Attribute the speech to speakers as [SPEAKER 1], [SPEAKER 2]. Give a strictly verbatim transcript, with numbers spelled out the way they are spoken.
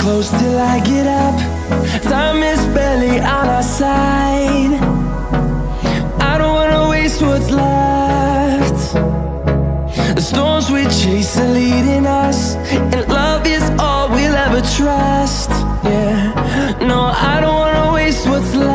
[SPEAKER 1] close till I get up. Time is barely on our side. I don't wanna waste what's left. The storms we chase are leading us, and love is all we'll ever trust. Yeah, no, I don't wanna waste what's left.